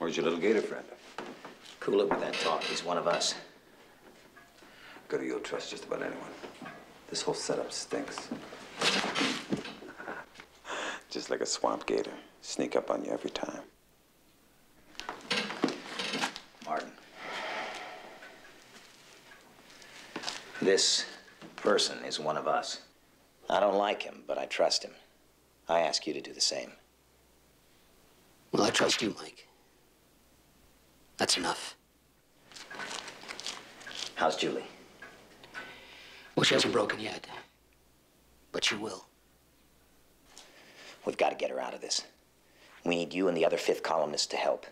Where's your little gator friend? Cool it with that talk. He's one of us. Good, you'll trust just about anyone. This whole setup stinks. Just like a swamp gator. Sneak up on you every time. Martin. This person is one of us. I don't like him, but I trust him. I ask you to do the same. Well, I trust you, Mike. That's enough. How's Julie? Well, she hasn't broken yet. But she will. We've got to get her out of this. We need you and the other fifth columnists to help.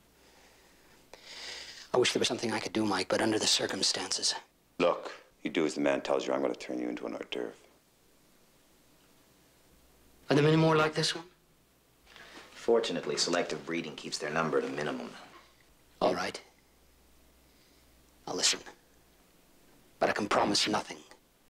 I wish there was something I could do, Mike, but under the circumstances. Look, you do as the man tells you. I'm going to turn you into an hors d'oeuvre. Are there many more like this one? Fortunately, selective breeding keeps their number at a minimum. All right. I'll listen. But I can promise nothing.